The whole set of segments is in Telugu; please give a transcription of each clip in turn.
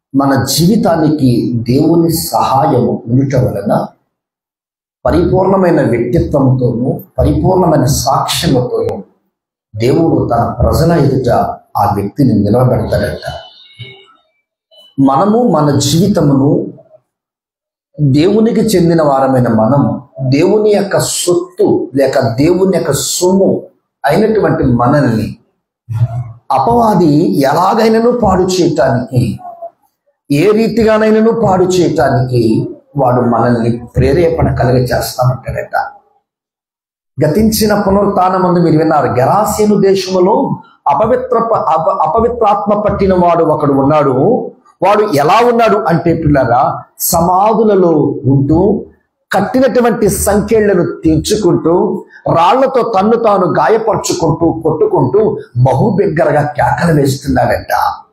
మన జీవితానికి దేవుని సహాయము ఉండటం వలన పరిపూర్ణమైన వ్యక్తిత్వంతోనూ పరిపూర్ణమైన సాక్ష్యముతోనూ దేవుడు తన ప్రజల ఎదుట ఆ వ్యక్తిని నిలబెడతాడట. మనము మన జీవితమును దేవునికి చెందిన వారమైన మనం దేవుని యొక్క సొత్తు లేక దేవుని యొక్క సొమ్ము అయినటువంటి మనల్ని అపవాది ఎలాగైనాను పాడు చేయటానికి, ఏ రీతిగానైనాను పాడు చేయటానికి వాడు మనల్ని ప్రేరేపణ కలిగ చేస్తామంటాడట. గతించిన పునరుత్థానమందు మీరు విన్నారు, గెరాసేను దేశములో అపవిత్రాత్మ పట్టిన వాడు ఒకడు ఉన్నాడు. వాడు ఎలా ఉన్నాడు అంటే పిల్లరా, సమాధులలో ఉంటూ కట్టినటువంటి సంఖ్యలను తీర్చుకుంటూ రాళ్లతో తన్ను తాను గాయపరుచుకుంటూ కొట్టుకుంటూ బహుబిగ్గరగా కేకలు వేస్తున్నాడంట.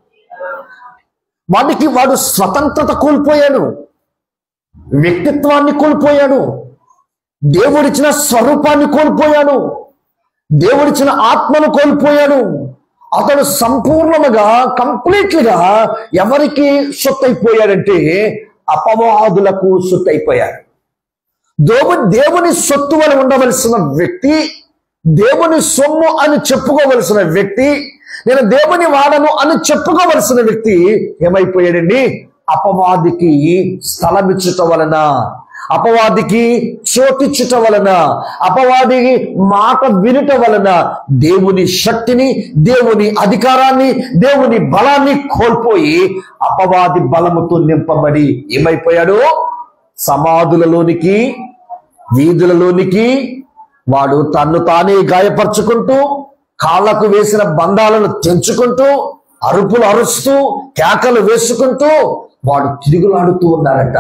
వాడు స్వతంత్రత కోల్పోయాడు, వ్యక్తిత్వాన్ని కోల్పోయాడు, దేవుడిచ్చిన స్వరూపాన్ని కోల్పోయాడు, దేవుడిచ్చిన ఆత్మను కోల్పోయాడు. అతడు సంపూర్ణముగా కంప్లీట్లీగా ఎవరికి సొత్తైపోయాడంటే అపవాదులకు సొత్తైపోయాడు. దేవుని సొత్తు అని ఉండవలసిన వ్యక్తి, దేవుని సొమ్ము అని చెప్పుకోవలసిన వ్యక్తి, నేను దేవుని వాడను అని చెప్పుకోవలసిన వ్యక్తి ఏమైపోయాడండి? అపవాదికి స్థలమిచ్చుట వలన, అపవాదికి చోటిచ్చుట వలన, అపవాది మాట వినుట వలన దేవుని శక్తిని, దేవుని అధికారాన్ని, దేవుని బలాన్ని కోల్పోయి అపవాది బలముతో నింపబడి ఏమైపోయాడు? సమాధులలోనికి, వీధులలోనికి వాడు తన్ను తానే గాయపరుచుకుంటూ కాళ్లకు వేసిన బంధాలను తెంచుకుంటూ అరుపులు అరుస్తూ కేకలు వేసుకుంటూ వాడు తిరుగులాడుతూ ఉన్నారట.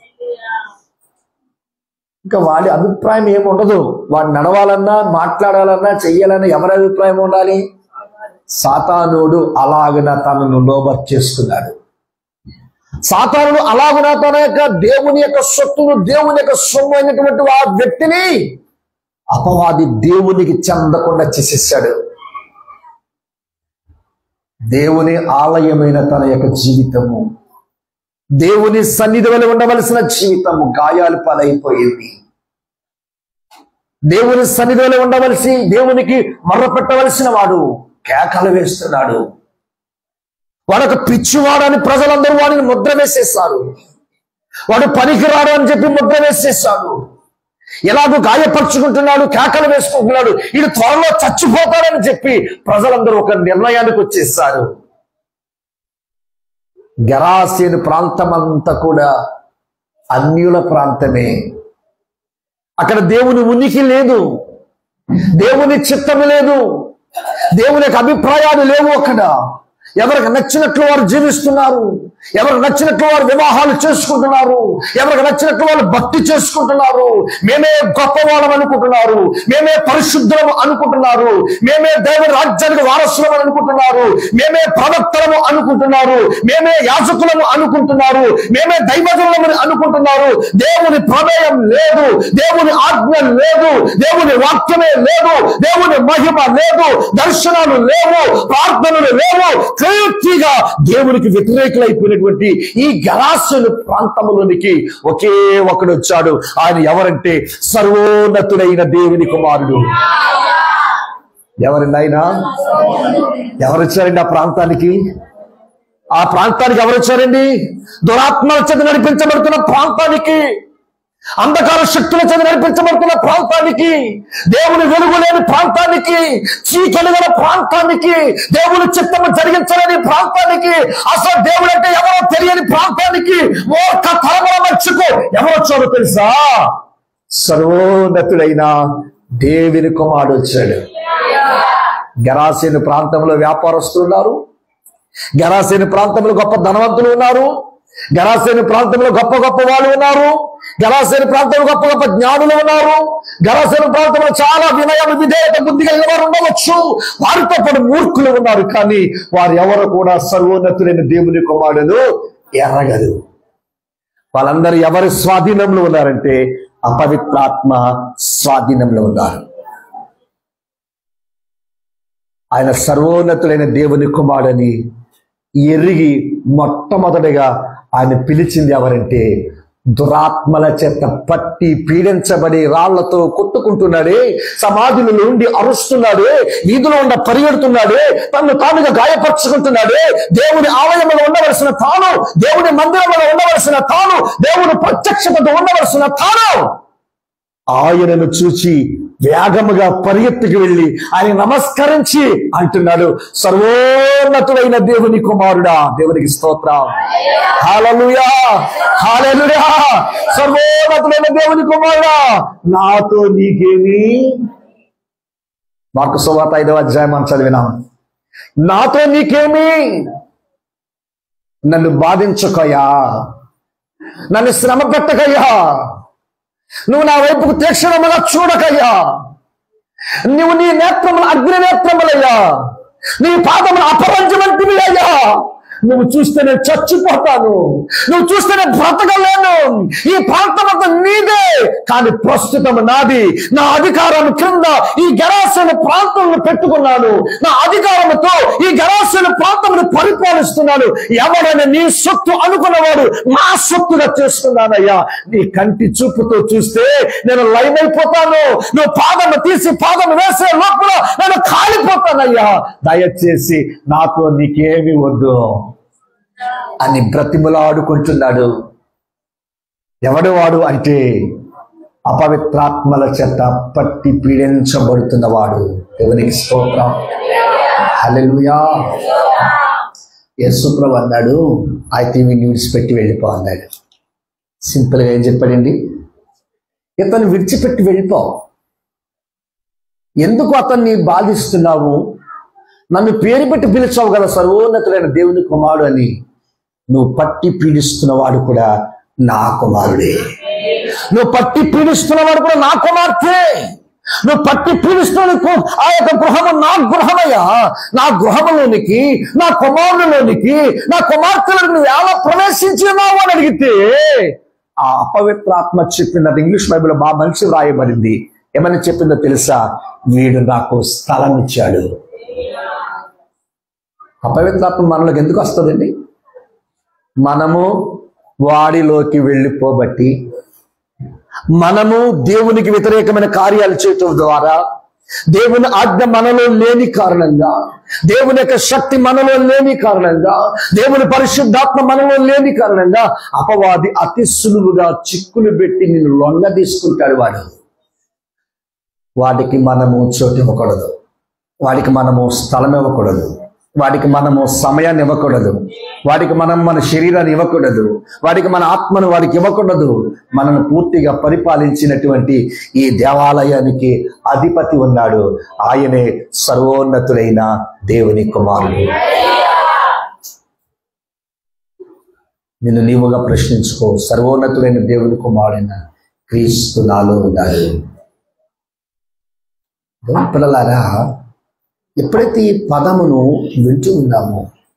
ఇంకా వాడి అభిప్రాయం ఏముండదు. వాడు నడవాలన్నా, మాట్లాడాలన్నా, చెయ్యాలన్నా ఎవరి అభిప్రాయం ఉండాలి? సాతానుడు అలాగన తనను లోబర్చేస్తున్నాడు. సాతానుడు అలాగున తన యొక్క దేవుని యొక్క సొత్తును, దేవుని యొక్క సొమ్ము అయినటువంటి ఆ వ్యక్తిని అపవాది దేవునికి చెందకుండా చేసేసాడు. దేవుని ఆలయమైన తన యొక్క జీవితము, దేవుని సన్నిధి వలె ఉండవలసిన జీవితము గాయాలు పాలైపోయింది. దేవుని సన్నిధి వలె ఉండవలసి, దేవునికి మొర్రపెట్టవలసిన వాడు కేకలు వేస్తున్నాడు. వాడొక పిచ్చివాడని ప్రజలందరూ వాడిని ముద్ర వేసేశారు. వాడు పనికిరాడు అని చెప్పి ముద్ర వేసేశాడు. ఎలాగో గాయపరుచుకుంటున్నాడు, కేకలు వేసుకుంటున్నాడు, ఇది త్వరలో చచ్చిపోతాడని చెప్పి ప్రజలందరూ ఒక నిర్ణయానికి వచ్చేసారు. గెరాసేను ప్రాంతం అంతా కూడా అన్యుల ప్రాంతమే. అక్కడ దేవుని ఉనికి లేదు, దేవుని చిత్తము లేదు, దేవుని యొక్క అభిప్రాయాలు లేవు. అక్కడ ఎవరికి నచ్చినట్లు వారు జీవిస్తున్నారు, ఎవరికి నచ్చినట్లు వారు వివాహాలు చేసుకుంటున్నారు, ఎవరికి నచ్చినట్లు వాళ్ళు భక్తి చేసుకుంటున్నారు. మేమే గొప్పవాళ్ళం అనుకుంటున్నారు, మేమే పరిశుద్ధులము అనుకుంటున్నారు, మేమే దేవుని రాజ్యానికి వారసులం అనుకుంటున్నారు, మేమే ప్రవక్తలము అనుకుంటున్నారు, మేమే యాజకులము అనుకుంటున్నారు, మేమే దైవజనులమని అనుకుంటున్నారు. దేవుని ప్రమేయం లేదు, దేవుని ఆజ్ఞ లేదు, దేవుని వాక్యమే లేదు, దేవుని మహిమ లేదు, దర్శనాలు లేవు, ప్రార్థనలు లేవు. పూర్తిగా దేవునికి వ్యతిరేకులైపోయినటువంటి ఈ గెరాసేను ప్రాంతంలోనికి ఒకే ఒకడు వచ్చాడు. ఆయన ఎవరంటే సర్వోన్నతుడైన దేవుని కుమారుడు. ఎవరండి ఆయన? ఎవరు వచ్చారండి ఆ ప్రాంతానికి? ఆ ప్రాంతానికి ఎవరు వచ్చారండి? దురాత్మల చేత నడిపించబడుతున్న ప్రాంతానికి, అంధకార శక్తుల చేత నడిపించబడుతున్న ప్రాంతానికి, దేవుని వెలుగు లేని ప్రాంతానికి, చీకటి గల ప్రాంతానికి, దేవుని చిత్తము జరిగించలేని ప్రాంతానికి, అసలు దేవుడు అంటే ఎవరో తెలియని ప్రాంతానికి, మూర్ఖ తరముల మధ్యకు ఎవరు వచ్చారో తెలుసా? సర్వోన్నతుడైన దేవుని కుమారుడు వచ్చాడు. గెరాసేను ప్రాంతంలో వ్యాపారస్తులు ఉన్నారు, గెరాసేను ప్రాంతంలో గొప్ప ధనవంతులు ఉన్నారు, గెరాసేను ప్రాంతంలో గొప్ప గొప్ప వాళ్ళు ఉన్నారు, గెరాసేను ప్రాంతంలో గొప్ప గొప్ప జ్ఞానులు ఉన్నారు, గెరాసేను ప్రాంతంలో చాలా వినయం విధేయత బుద్ధి కలిగిన వారు ఉండవచ్చు, వారితో పాటు మూర్ఖులు ఉన్నారు. కానీ వారు ఎవరు కూడా సర్వోన్నతులైన దేవుని కుమారుడు ఎరగదు. వాళ్ళందరూ ఎవరి స్వాధీనంలో ఉన్నారంటే అపవిత్రాత్మ స్వాధీనంలో ఉన్నారు. ఆయన సర్వోన్నతులైన దేవుని కుమారుడని ఎరిగి మొట్టమొదటిగా ఆయన పిలిచింది ఎవరంటే, దురాత్మల చేత పట్టి పీడించబడి రాళ్లతో కొట్టుకుంటున్నాడే, సమాధులలో ఉండి అరుస్తున్నాడే, వీధిలో ఉండ పరిగెడుతున్నాడే, తను తానుగా గాయపరుచుకుంటున్నాడే, దేవుని ఆలయంలో ఉండవలసిన తాను, దేవుని మందిరంలో ఉండవలసిన తాను, దేవుని ప్రత్యక్షతతో ఉండవలసిన తాను ఆయనను చూచి వేగముగా పరిగెత్తుకు వెళ్ళి ఆయన నమస్కరించి అంటున్నాడు, సర్వోన్నతుడైన దేవుని కుమారుడా. దేవునికి స్తోత్రం. హల్లెలూయా, హల్లెలూయా. సర్వోన్నతుడైన దేవుని కుమారుడా, నాతో నీకేమి. మార్కు సువార్త 5వ అధ్యాయం మనం చదివినాం. నాతో నీకేమి, నన్ను బాధించకయ్యా, నన్ను శ్రమ పెట్టకయ్యా, నువ్వు నా వైపుకు తీక్షణముగా చూడకయ్యా, నువ్వు నీ నేత్రములు అగ్ని నేత్రములయ్యా, నీ పాదములు అపరంజి వంటివి అయ్యా. నువ్వు చూస్తే నేను చచ్చిపోతాను, నువ్వు చూస్తే నేను బ్రతకలేను. ఈ ప్రాంతం అంతా నీదే, కానీ ప్రస్తుతం నాది. నా అధికారం క్రింద ఈ గెరాసేను ప్రాంతంలో పెట్టుకున్నాను. నా అధికారంతో ఈ గెరాసేను ప్రాంతంలో పరిపాలిస్తున్నాను. ఎవరైనా నీ సొత్తు అనుకున్నవాడు నా సొత్తుగా చేసుకున్నానయ్యా. నీ కంటి చూపుతో చూస్తే నేను లయమైపోతాను. నువ్వు పాదము తీసి పాదము వేసే లోపల నేను కాలిపోతానయ్యా. దయచేసి నాతో నీకేమి వద్దు అని బ్రతిమలాడుకుంటున్నాడు. ఎవడు వాడు అంటే, అపవిత్రాత్మల చేత పట్టి పీడించబడుతున్నవాడు. దేవునికి స్తోత్రం. హల్లెలూయా. యేసు ప్రభువు అన్నాడు, అయితే వీడిని విడిచిపెట్టి వెళ్ళిపో అన్నాడు. సింపుల్గా ఏం చెప్పాడండి, ఇతను విడిచిపెట్టి వెళ్ళిపో. ఎందుకు అతన్ని బాధిస్తున్నావు? నన్ను పేరు పెట్టి పిలిచావు కదా సర్వోన్నతులైన దేవుని కుమారుడు అని. నువ్వు పట్టి పీడిస్తున్నవాడు కూడా నా కుమారుడే. నువ్వు పట్టి పీడిస్తున్నవాడు కూడా నా కుమార్తె. నువ్వు పట్టి పీడిస్తున్న ఆ యొక్క గృహము నా గృహమయ్యా. నా గృహములోనికి, నా కుమారులోనికి, నా కుమార్తెలకు నువ్వు ఎలా ప్రవేశించినావు అని అడిగితే, ఆ అపవిత్రాత్మ చెప్పింది. ఇంగ్లీష్ బైబిల్లో బాగా మంచి రాయబడింది. ఏమని చెప్పిందో తెలుసా? వీడు నాకు స్థలం ఇచ్చాడు. అపవిత్రాత్మ మనలోకి ఎందుకు వస్తుందండి? మనము వాడిలోకి వెళ్ళిపోబట్టి, మనము దేవునికి వ్యతిరేకమైన కార్యాలు చేయటం ద్వారా, దేవుని ఆజ్ఞ మనలో లేని కారణంగా, దేవుని యొక్క శక్తి మనలో లేని కారణంగా, దేవుని పరిశుద్ధాత్మ మనలో లేని కారణంగా అపవాది అతి సులువుగా చిక్కులు పెట్టి నిన్ను లొంగ తీసుకుంటాడు. వాడికి మనము చోటు ఇవ్వకూడదు, వాడికి మనము స్థలం ఇవ్వకూడదు, వాడికి మనము సమయాన్ని ఇవ్వకూడదు, వాడికి మనం మన శరీరాన్ని ఇవ్వకూడదు, వాడికి మన ఆత్మను వాడికి ఇవ్వకూడదు. మనను పూర్తిగా పరిపాలించినటువంటి ఈ దేవాలయానికి అధిపతి ఉన్నాడు. ఆయనే సర్వోన్నతుడైన దేవుని కుమారుడు. నిన్ను నీవుగా ప్రశ్నించుకో, సర్వోన్నతుడైన దేవుని కుమారుడైన క్రీస్తు నాలో ఉన్నాడు. పిల్లలారా, ఎప్పుడైతే ఈ పదమును వింటూ ఉన్నామో,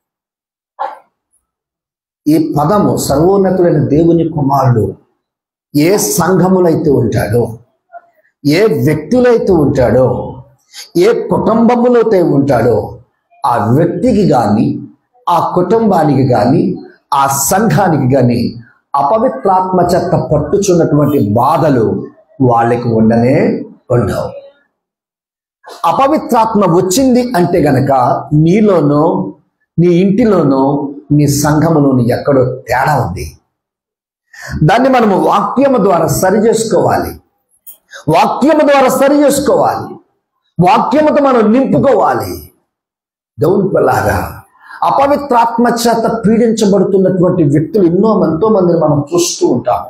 ఈ పదము సర్వోన్నతుడైన దేవుని కుమారుడు ఏ సంఘములైతే ఉంటాడో, ఏ వ్యక్తులైతే ఉంటాడో, ఏ కుటుంబములైతే ఉంటాడో, ఆ వ్యక్తికి కానీ, ఆ కుటుంబానికి కానీ, ఆ సంఘానికి కానీ అపవిత్రాత్మ చేత పట్టుచున్నటువంటి బాధలు వాళ్ళకి ఉండనే ఉండవు. అపవిత్రాత్మ వచ్చింది అంటే గనక నీలోనో, నీ ఇంటిలోనో, నీ సంఘములోనూ ఎక్కడో తేడా ఉంది. దాన్ని మనము వాక్యము ద్వారా సరి చేసుకోవాలి. వాక్యము ద్వారా సరి చేసుకోవాలి. వాక్యముతో మనం నింపుకోవాలి. దేవుని పిల్లారా, అపవిత్రాత్మ చేత పీడించబడుతున్నటువంటి వ్యక్తులు ఎంతో మందిని మనం చూస్తూ ఉంటాము.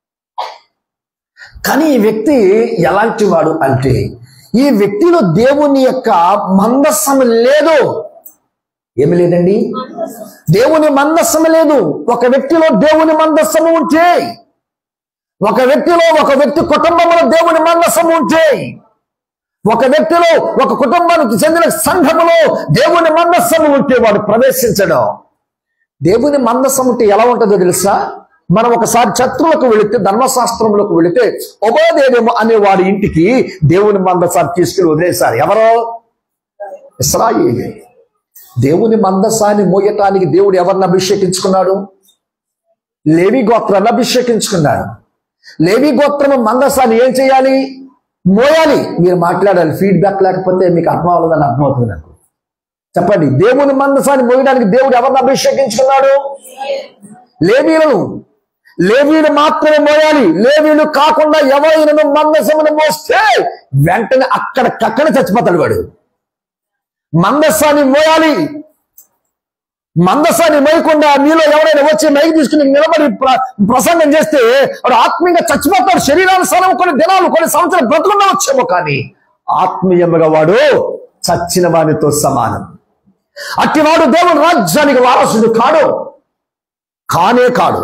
కానీ ఈ వ్యక్తి ఎలాంటి వాడు అంటే, ఈ వ్యక్తిలో దేవుని యొక్క మందస్సము లేదు. ఏమి లేదండి? దేవుని మందస్సము లేదు. ఒక వ్యక్తిలో దేవుని మందస్సము ఉంటే, ఒక వ్యక్తి కుటుంబంలో దేవుని మందస్సము ఉంటే, ఒక వ్యక్తిలో, ఒక కుటుంబానికి చెందిన సంఘములో దేవుని మందస్సము ఉంటే వాడు ప్రవేశించడం. దేవుని మందస్సము ఉంటే ఎలా ఉంటుందో తెలుసా? మనం ఒకసారి శత్రువులకు వెళితే, ధర్మశాస్త్రంలోకి వెళితే, ఒబేదేదోము అనే వాడి ఇంటికి దేవుని మందసాన్ని తీసుకుని వదిలేశారు. ఎవరో? ఇశ్రాయేలు. దేవుని మందసాన్ని మోయటానికి దేవుడు ఎవరిని అభిషేకించుకున్నాడు? లేవి గోత్రాన్ని అభిషేకించుకున్నాడు. లేవి గోత్రము మందసాన్ని ఏం చేయాలి? మోయాలి. మీరు మాట్లాడాలి. ఫీడ్బ్యాక్ లేకపోతే మీకు అర్థం అవ్వదని అర్థమవుతుంది నాకు. చెప్పండి. దేవుని మందసాన్ని మోయడానికి దేవుడు ఎవరిని అభిషేకించుకున్నాడు? లేవీలను. లేవీలు మాత్రమే మోయాలి. లేవీలు కాకుండా ఎవరైనా మందసమును మోస్తే వెంటనే అక్కడికక్కడ చచ్చిపోతాడు వాడు. మందసాన్ని మోయాలి. మందసాన్ని మోయకుండా మీలో ఎవరైనా వచ్చి మైకి తీసుకుని నిలబడి ప్రసంగం చేస్తే వాడు ఆత్మీయంగా చచ్చిపోతాడు. శరీరానుసారం కొన్ని దినాలు, కొన్ని సంవత్సరాలు బ్రతుకుండవచ్చేమో, కానీ ఆత్మీయంగా వాడు చచ్చిన వానితో సమానం. అట్టివాడు దేవుని రాజ్యానికి వారసుడు కాడు, కానే కాడు.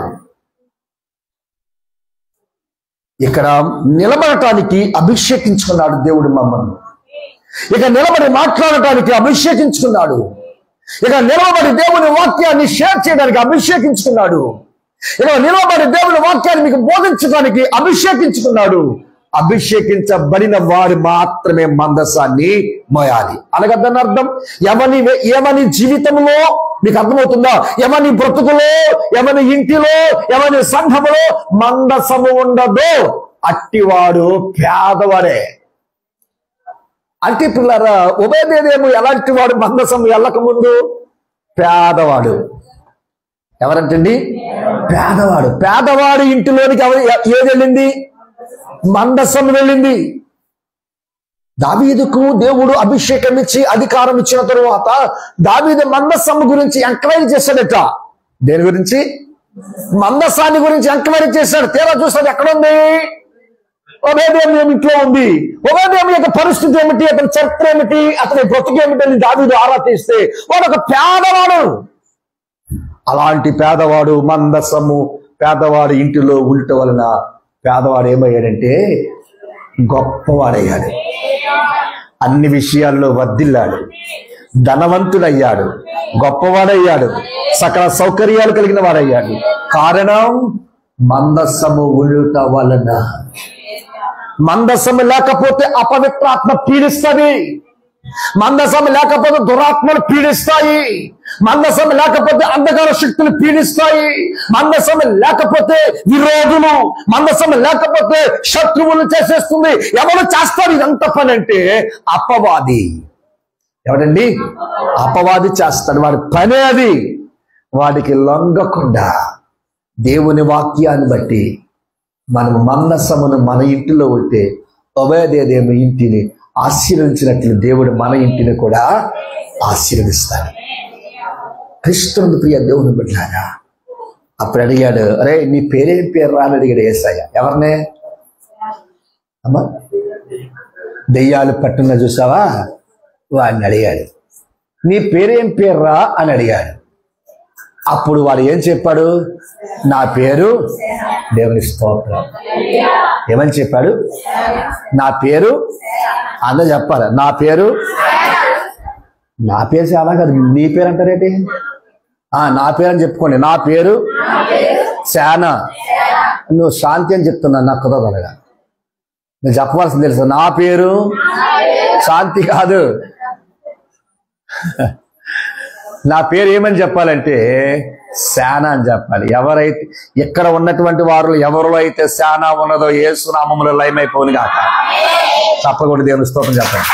ఇక్కడ నిలబడటానికి అభిషేకించుకున్నాడు దేవుడు మమ్మల్ని. ఇక నిలబడి మాట్లాడటానికి అభిషేకించుకున్నాడు. ఇక నిలబడి దేవుని వాక్యాన్ని షేర్ చేయడానికి అభిషేకించుకున్నాడు. ఇక నిలబడి దేవుని వాక్యాన్ని మీకు బోధించడానికి అభిషేకించుకున్నాడు. అభిషేకించబడిన వారు మాత్రమే మందసాన్ని మోయాలి. అనగద్దని అర్థం. ఎవని జీవితంలో మీకు అర్థమవుతుందా? ఎవని బ్రతుకులో, ఎవని ఇంటిలో, ఎవని సంఘములో మందసము ఉండదో అట్టివాడు పేదవాడే. అంటే పిల్లరా, ఉభయదేదేమో ఎలాంటి వాడు? మందసము వెళ్ళక ముందు పేదవాడు. ఎవరంటండి? పేదవాడు. పేదవాడు ఇంటిలోనికి ఏది వెళ్ళింది? మందసం వెళ్ళింది. దావీదుకు దేవుడు అభిషేకం ఇచ్చి అధికారం ఇచ్చిన తరువాత దావీదు మందసం గురించి ఎంక్వైరీ చేశాడట. దేని గురించి? మందసాన్ని గురించి ఎంక్వైరీ చేశాడు. తీరా చూస్తాడు, ఎక్కడుంది? ఒబేదెదోము ఇంట్లో ఉంది. ఒబేదెదోము యొక్క పరిస్థితి ఏమిటి, అతని చరిత్ర ఏమిటి, అతని బ్రతుకు ఏమిటని దావీదు ఆరా తీస్తే వాడు ఒక పేదవాడు. అలాంటి పేదవాడు మందసము పేదవాడు ఇంటిలో ఉండటం వలన పేదవాడు ఏమయ్యాడంటే గొప్పవాడయ్యాడు. అన్ని విషయాల్లో వర్ధిల్లాడు, ధనవంతుడయ్యాడు, గొప్పవాడయ్యాడు, సకల సౌకర్యాలు కలిగిన వాడయ్యాడు. కారణం మందసము ఉండుట వలన. మందసము లేకపోతే అపవిత్రాత్మ పీడిస్తుంది. మందసం లేకపోతే దురాత్మలు పీడిస్తాయి. మందసం లేకపోతే అంధకార శక్తులు పీడిస్తాయి. మందసం లేకపోతే విరోధులు, మందసం లేకపోతే శత్రువులు చేసేస్తుంది. ఎవరు చేస్తారు ఇదంత పని అంటే? అపవాది. ఎవడండి? అపవాది చేస్తాడు. వాడి పనే అది. వాడికి లొంగకుండా దేవుని వాక్యాన్ని బట్టి మనము మందసమును మన ఇంటిలో ఉంటే ఒబేదెదోము ఇంటిని ఆశీర్వదించినట్లు దేవుడు మన ఇంటిని కూడా ఆశీర్వదిస్తాడు. క్రీస్తునందు ప్రియ దేవుని బిడ్డలారా, అప్పుడు అడిగాడు, అరే నీ పేరేం పేరు రా అని అడిగాడు యేసయ్య. ఎవరినే? అమ్మా, దెయ్యాలు పట్టున్న చూసావా వాడిని అడిగాడు. నీ పేరేం పేరు రా అని అడిగాడు. అప్పుడు వాడు ఏం చెప్పాడు? నా పేరు, దేవుని స్తోత్రం, ఏమని చెప్పాడు? నా పేరు, అందరూ చెప్పాలి, నా పేరు. నా పేరు చాలా కాదు, నీ పేరు అంటారేంటి? నా పేరు అని చెప్పుకోండి. నా పేరు శానా. నువ్వు శాంతి అని చెప్తున్నా, నాకు కుదరదనగా. నేను చెప్పవలసింది తెలుసు, నా పేరు శాంతి కాదు. నా పేరు ఏమని చెప్పాలంటే శానా అని చెప్పాలి. ఎవరైతే ఇక్కడ ఉన్నటువంటి వారు ఎవరిలో అయితే శానా ఉన్నదో యేసు నామములో లయమైపోను గాక. తప్పకుండా దేవుని స్తోత్రం చెప్పండి.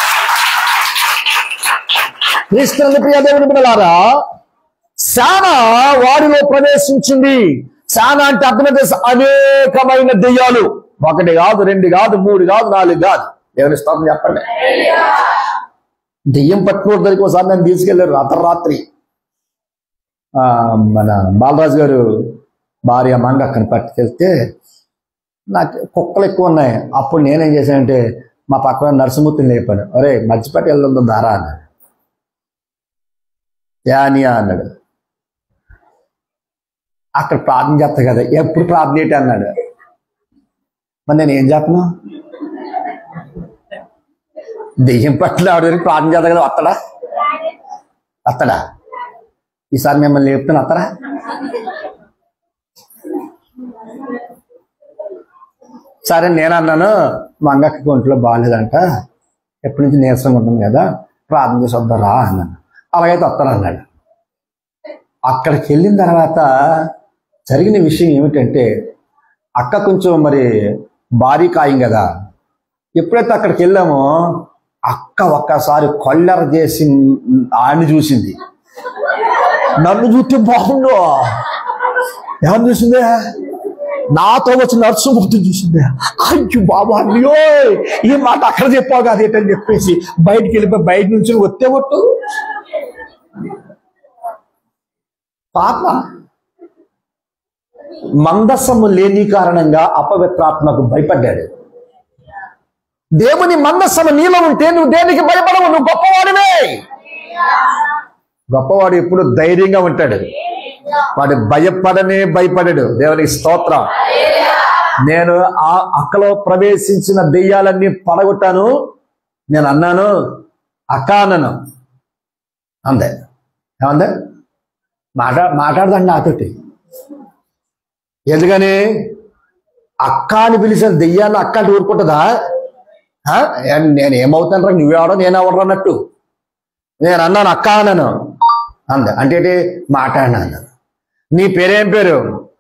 క్రీస్తునందు ప్రియ దేవుని బిడ్డలారా, శానా వారిలో ప్రవేశించింది. శానా అంటే అర్థం చేసి అనేకమైన దెయ్యాలు. 1 కాదు, 2 కాదు, 3 కాదు, 4 కాదు. దేవుని స్తోత్రం చెప్పండి. దెయ్యం పట్టుకోవడం దగ్గరికి ఒకసారి నన్ను తీసుకెళ్లారు అర్ధరాత్రి. మన బాలరాజు గారు భార్య మంగక్కని పట్టుకెళ్తే నాకు కుక్కలు ఎక్కువ ఉన్నాయి. అప్పుడు నేనేం చేశానంటే మా పక్కన నరసింహమూర్తిని లేపాను. అరే మర్చిపెట్టి వెళ్దాం దారా అన్నాడు. యానియా అన్నాడు. అక్కడ ప్రార్థన చేస్తా కదా, ఎప్పుడు ప్రార్థన ఏంటి అన్నాడు. మరి నేను ఏం చెప్పను? దెయ్యం పట్ల ఆవిడ ప్రార్థన చేస్తా కదా, అత్తడా ఈసారి మిమ్మల్ని లేపుతాను, అత్తరా? సరే నేను అన్నాను, మా అంగక్కకి ఒంట్లో బాగాలేదంట, ఎప్పటి నుంచి నీరసంగా ఉంటుంది కదా, ప్రార్థన చేసి వద్దారా అన్నాను. అలాగైతే వస్తానన్నాడు. అక్కడికి వెళ్ళిన తర్వాత జరిగిన విషయం ఏమిటంటే, అక్క కొంచెం మరి భారీ కాయం కదా. ఎప్పుడైతే అక్కడికి వెళ్ళామో అక్క ఒక్కసారి కొల్లెర చేసి ఆయన్ని చూసింది. నన్ను చూస్తే బాగుండు. ఎవరు చూసిందే? నాతో వచ్చిన నర్సుమూర్తిని చూసిందే. అయ్యో బాబా, అయ్యో ఈ మాట అక్కడ చెప్పావు కాదు ఏంటని చెప్పేసి బయటికి వెళ్ళిపోయి బయట నుంచి వస్తే ఒట్టు పాప. మందస్సము లేని కారణంగా అపవిత్రాత్మకు భయపడ్డాడు. దేవుని మందస్సము నీలో ఉంటే నువ్వు దేనికి భయపడవు, నువ్వు గొప్పవాడివే. గొప్పవాడు ఎప్పుడు ధైర్యంగా ఉంటాడు, వాడు భయపడడు. దేవునికి స్తోత్రం. నేను ఆ అక్కలో ప్రవేశించిన దెయ్యాలన్నీ పడగొట్టాను. నేను అన్నాను, అక్క అన్నాను, అందే. ఏమందే? మాట్లాడదండి నాతోటి. ఎందుకని? అక్క అని పిలిచిన దెయ్యాన్ని అక్క అంటే ఊరుకుంటుందా? నేను ఏమవుతాను రా, నువ్వెవడో నేనెవడరా అన్నట్టు. నేను అన్నాను అక్క అన్నాను, అందే. అంటే మాట్లాడినా అన్నాను. నీ పేరేం పేరు?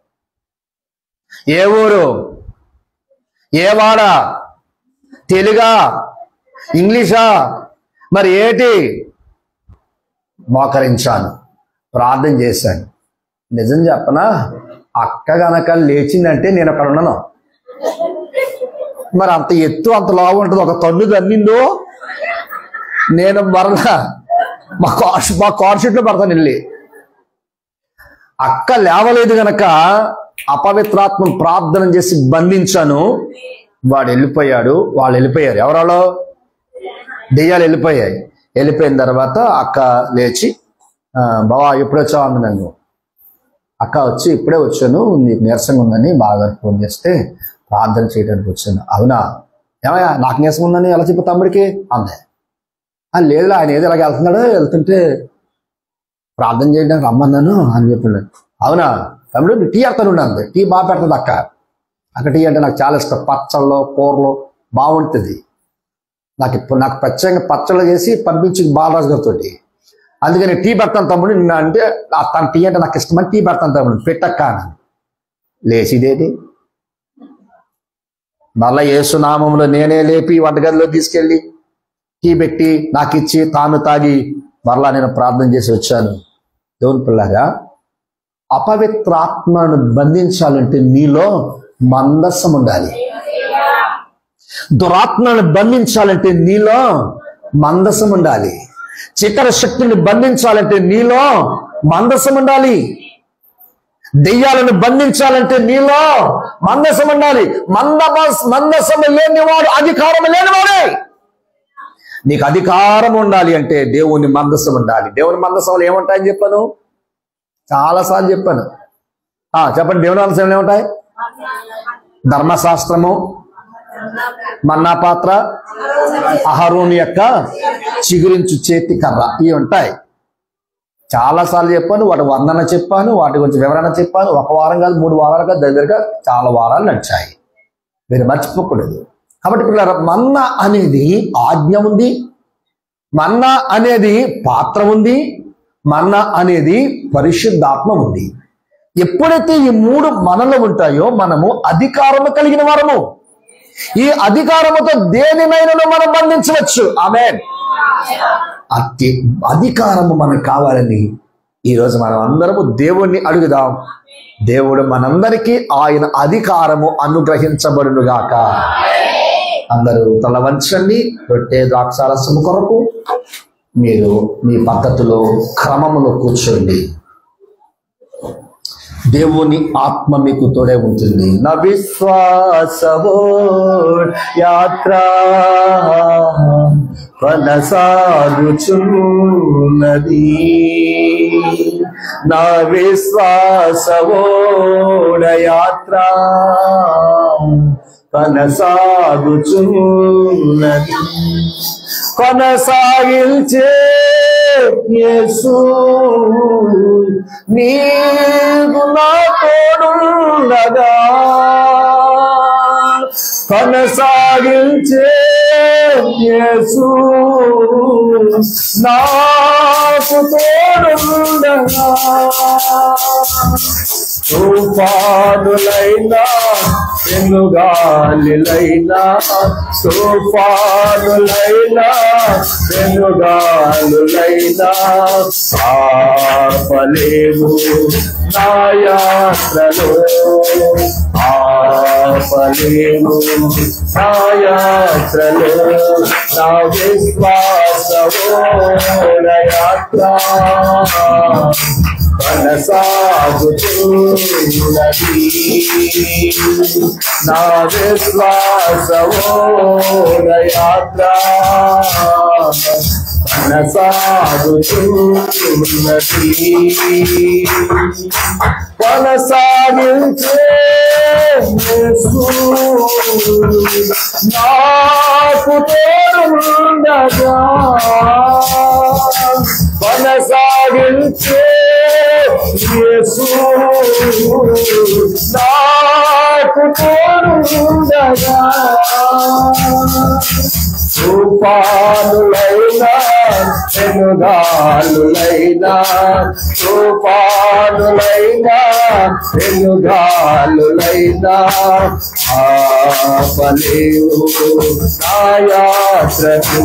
ఏ ఊరు? ఏ వాడ? తెలుగా? ఇంగ్లీషా? మరి ఏటి? మోకరించాను, ప్రార్థన చేశాను. నిజం చెప్పనా, అక్క గనక లేచిందంటే నేను అక్కడ ఉన్నాను. మరి అంత ఎత్తు అంత లావు ఉంటుంది, ఒక తన్ను తన్నిందో నేను మరలా మా కార్ షీట్లో పడతాను వెళ్ళి. అక్క లేవలేదు గనక అపవిత్రాత్మను ప్రార్థన చేసి బంధించాను. వాడు వెళ్ళిపోయాడు, వాళ్ళు వెళ్ళిపోయారు. ఎవరాలో? దెయ్యాలు వెళ్ళిపోయాయి. వెళ్ళిపోయిన తర్వాత అక్క లేచి, బావా ఎప్పుడు వచ్చావు అంది నన్ను. అక్క వచ్చి ఇప్పుడే వచ్చాను, నీకు నీరసంగా ఉందని బాగా ఫోన్ చేస్తే ప్రార్థన చేయడానికి వచ్చాను. అవునా? ఏమయ్యా నాకు నీరసంగా ఉందని ఎలా చెప్పు తమ్ముడికి అందే. లేదు, ఆయన ఏదో ఇలాగ వెళ్తున్నాడు, వెళ్తుంటే ప్రార్థన చేయడానికి రమ్మన్నాను అని చెప్పాడు. అవునా తమ్ముడు, నీ టీ అడతాను అంది. టీ బాగా పెడుతుంది అక్క. అక్క టీ అంటే నాకు చాలా ఇష్టం. పచ్చళ్ళు కూరలు బాగుంటుంది. నాకు ప్రత్యేకంగా పచ్చళ్ళు చేసి పంపించి బాలరాజు గారితో. అందుకని టీ పెడతాను తమ్ముడు అంటే, తన టీ అంటే నాకు ఇష్టమని టీ పెడతాను తమ్ముడు పెట్టక్క అన్నాను. లేచిదేది మళ్ళా యేసునామంలో నేనే లేపి వంటగదిలో తీసుకెళ్ళి టీ పెట్టి నాకు ఇచ్చి తాను తాగి మరలా నేను ప్రార్థన చేసి వచ్చాను. దేవుని పిల్లగా, అపవిత్రాత్మను బంధించాలంటే నీలో మందస్సం ఉండాలి. దురాత్మను బంధించాలంటే నీలో మందస్సం ఉండాలి. చీకటి శక్తిని బంధించాలంటే నీలో మందస్సం ఉండాలి. దెయ్యాలను బంధించాలంటే నీలో మందస్సం ఉండాలి. మందస్సం లేనివాడు అధికారం లేనివాడే. నీకు అధికారం ఉండాలి అంటే దేవుని మందస్సం ఉండాలి. దేవుని మందస్సంలో ఏముంటాయని చెప్పాను, చాలాసార్లు చెప్పాను. చెప్పండి, దేవుని మందస్సంలో ఏముంటాయి? ధర్మశాస్త్రము, మన్నా పాత్ర, అహరోను యొక్క చిగురించు చేతి కర్ర, ఇవి ఉంటాయి. చాలాసార్లు చెప్పాను. వాటి వర్ణన చెప్పాను, వాటి గురించి వివరణ చెప్పాను. ఒక వారం కాదు, 3 వారాలుగా దగ్గరగా చాలా వారాలు నడిచాయి. మీరు మర్చిపోకూడదు. కాబట్టి పిల్లల, మన్నా అనేది ఆజ్ఞ ఉంది, మన్నా అనేది పాత్ర ఉంది, మన్నా అనేది పరిశుద్ధాత్మ ఉంది. ఎప్పుడైతే ఈ 3 మనలో ఉంటాయో మనము అధికారము కలిగిన వారము. ఈ అధికారముతో దేనినైనా మనం బంధించవచ్చు. ఆమేన్. అధికారము మనకు కావాలని ఈరోజు మనం అందరము దేవుణ్ణి అడుగుదాం. దేవుడు మనందరికీ ఆయన అధికారము అనుగ్రహించబడునుగాక. అందరూ తల వంచండి. రొట్టె ద్రాక్షారసము కొరకు మీరు మీ పద్ధతిలో క్రమములో కూర్చోండి. దేవుని ఆత్మ మీకు తోడే ఉంటుంది. నా విశ్వాసవో యాత్ర కొనసాగుచున్నది, నా విశ్వాసవోడ యాత్ర కొనసాగుచున్నది. కొనసాగించే యేసు నీకు నా తోడుండగా, కొనసాగించే యేసు నాకు తోడుండగా తుఫానులైనా పెనుగాలులైనా తుఫానులైనా పెనుగాలులైనా ఆపలేవు నా యాత్రలో ఆపలేవు నా యాత్రలో నా విశ్వాసమో యాత్ర కొనసాగుతున్నది నా విశ్వాసమో యాత్ర కొనసాగుతున్నది కొనసాగించే యేసు నాకు తోడుండగా కొనసాగించే యేసు నాకు తోడుండగా తుఫానులైనా పెనుగాలులైనా తుఫానులైనా పెనుగాలులైనా ఆపలేవు నా యాత్రను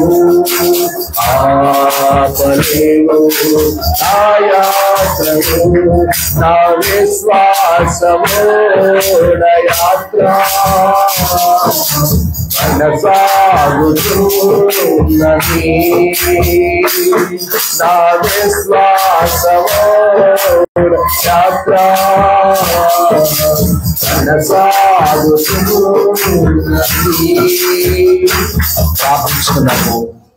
ఆపలేవు నా యాత్రను నా విశ్వాసమో యాత్ర కొనసాగుతున్నది నా విశ్వాసమో యాత్ర కొనసాగుతున్నది. ప్రార్థిస్తున్నాము.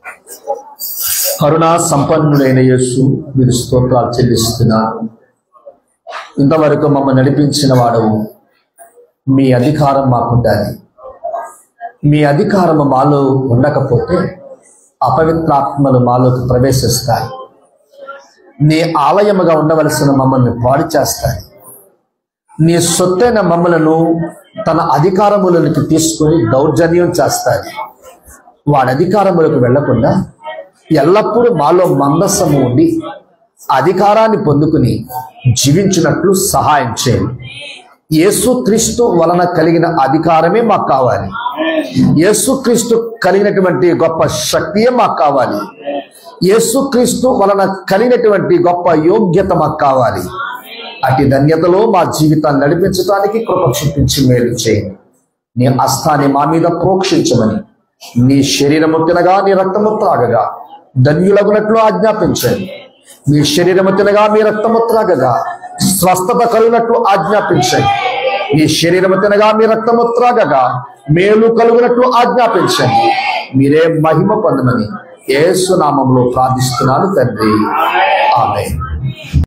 కరుణా సంపన్నుడైన యేసు మీరు స్తోత్రాలు చెల్లిస్తున్నారు. ఇంతవరకు మమ్మల్ని నడిపించిన వాడవు. మీ అధికారం మాకుండాలి. మీ అధికారము మాలో ఉండకపోతే అపవిత్రాత్మలు మాలోకి ప్రవేశిస్తాయి. నీ ఆలయముగా ఉండవలసిన మమ్మల్ని పాడు చేస్తాయి. నీ సొత్తైన మమ్మలను తన అధికారములకి తీసుకొని దౌర్జన్యం చేస్తాయి. వాడి అధికారములకు వెళ్లకుండా ఎల్లప్పుడూ మాలో మందస్సము ఉండి అధికారాన్ని పొందుకుని జీవించినట్లు సహాయం చేయండి. యేసుక్రీస్తు వలన కలిగిన అధికారమే మాకు కావాలి. యేసుక్రీస్తు కలిగినటువంటి గొప్ప శక్తియే మాకు కావాలి. యేసుక్రీస్తు వలన కలిగినటువంటి గొప్ప యోగ్యత మాకు కావాలి. అటు ధన్యతలో మా జీవితాన్ని నడిపించడానికి కృప చూపించి మేలు చేయండి. నీ హస్తాన్ని మా మీద ప్రోక్షించమని నీ శరీరము తినగా నీ రక్తము త్రాగగా ధన్యులగునట్లు ఆజ్ఞాపించండి. మీ శరీరము తినగా మీ రక్తము త్రాగగా స్వస్థత కలుగునట్లు ఆజ్ఞాపించండి. మీ శరీరము తినగా మీ రక్తము త్రాగగా మేలు కలుగునట్లు ఆజ్ఞాపించండి. మీరే మహిమ పొందమని యేసు నామములో ప్రార్థిస్తున్నాను తండ్రి. ఆమేన్.